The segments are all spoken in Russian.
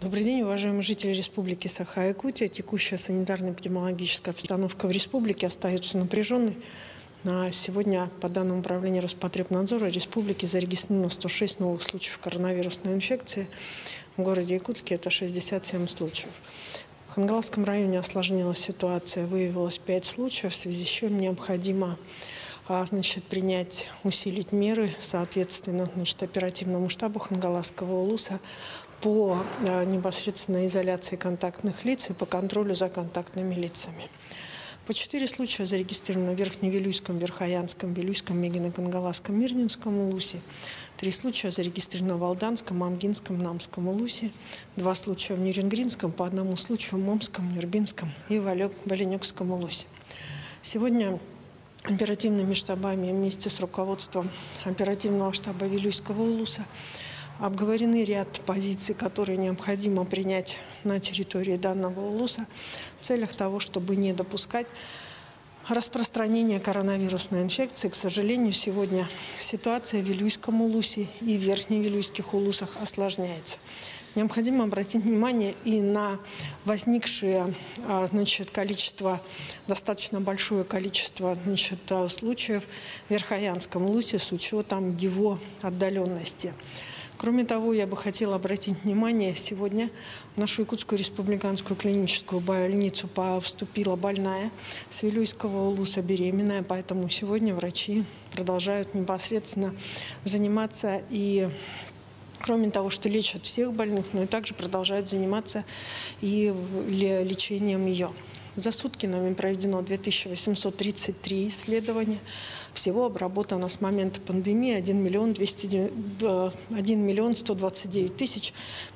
Добрый день, уважаемые жители Республики Саха-Якутия. Текущая санитарно-эпидемиологическая обстановка в республике остается напряженной. Сегодня, по данным Управления Роспотребнадзора Республики, зарегистрировано 106 новых случаев коронавирусной инфекции. В городе Якутске это 67 случаев. В Хангаласском районе осложнилась ситуация, выявилось 5 случаев, в связи с чем необходимо усилить меры, соответственно, оперативному штабу Хангаласского улуса по непосредственной изоляции контактных лиц и по контролю за контактными лицами. По 4 случая зарегистрировано в Верхневилюйском, Верхоянском, Вилюйском, Мегино-Кангаласском, Мирнинском улусе. 3 случая зарегистрировано в Алданском, Амгинском, Намском улусе. 2 случая в Нерюнгринском, по 1 случаю в Момском, Нюрбинском и Валенёкском улусе. Сегодня оперативными штабами вместе с руководством оперативного штаба Вилюйского улуса обговорены ряд позиций, которые необходимо принять на территории данного улуса в целях того, чтобы не допускать распространения коронавирусной инфекции. К сожалению, сегодня ситуация в Вилюйском улусе и в Верхневилюйских улусах осложняется. Необходимо обратить внимание и на возникшее достаточно большое количество случаев в Верхоянском улусе с учетом его отдаленности. Кроме того, я бы хотела обратить внимание, сегодня в нашу Якутскую республиканскую клиническую больницу поступила больная с Вилюйского улуса, беременная, поэтому сегодня врачи продолжают непосредственно заниматься и, кроме того, что лечат всех больных, но и также продолжают заниматься и лечением ее. За сутки нами проведено 2833 исследования. Всего обработано с момента пандемии 1 129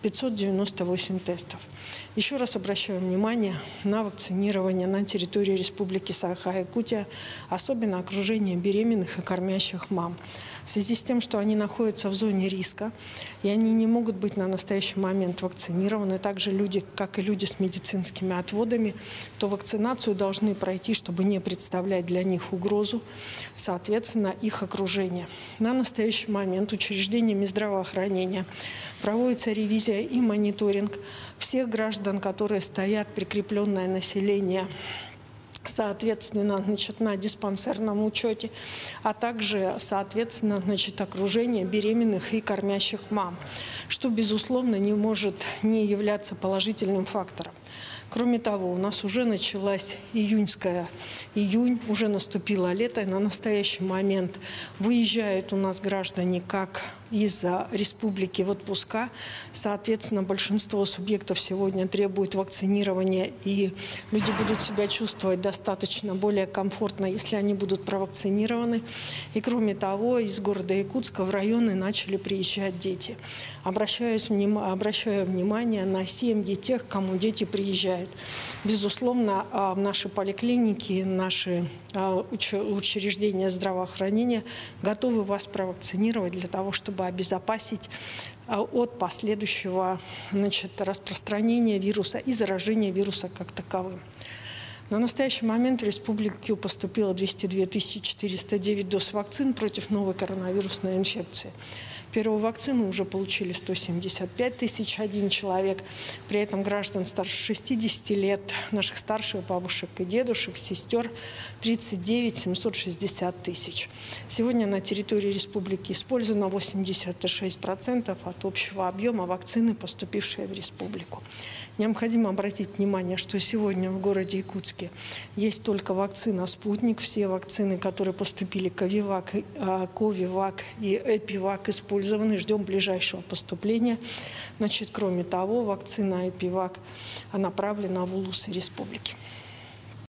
598 тестов. Еще раз обращаю внимание на вакцинирование на территории Республики Саха-Якутия, особенно окружение беременных и кормящих мам. В связи с тем, что они находятся в зоне риска, и они не могут быть на настоящий момент вакцинированы, также люди, как и люди с медицинскими отводами, то вакцинацию должны пройти, чтобы не представлять для них угрозу, соответственно, их окружение. На настоящий момент учреждениями здравоохранения проводится ревизия и мониторинг всех граждан, которые стоят прикрепленное население, соответственно, на диспансерном учете, а также, соответственно, окружение беременных и кормящих мам, что, безусловно, не может не являться положительным фактором. Кроме того, у нас уже началась июнь, уже наступило лето, и на настоящий момент выезжают у нас граждане как из республики в отпуска. Соответственно, большинство субъектов сегодня требует вакцинирования, и люди будут себя чувствовать достаточно более комфортно, если они будут провакцинированы. И кроме того, из города Якутска в районы начали приезжать дети. Обращаю внимание на семьи тех, кому дети приезжают. Безусловно, в наши поликлиники, наши учреждения здравоохранения готовы вас провакцинировать для того, чтобы обезопасить от последующего распространения вируса и заражения вируса как таковым. На настоящий момент в республике поступило 202 409 доз вакцин против новой коронавирусной инфекции. Первую вакцину уже получили 175 001 человек. При этом граждан старше 60 лет, наших старших бабушек и дедушек, сестер 39 760 тысяч. Сегодня на территории республики использовано 86% от общего объема вакцины, поступившей в республику. Необходимо обратить внимание, что сегодня в городе Якутске есть только вакцина «Спутник». Все вакцины, которые поступили, Ковивак, Ковивак и Эпивак, использованы. Ждем ближайшего поступления. Кроме того, вакцина Эпивак направлена в улусы республики.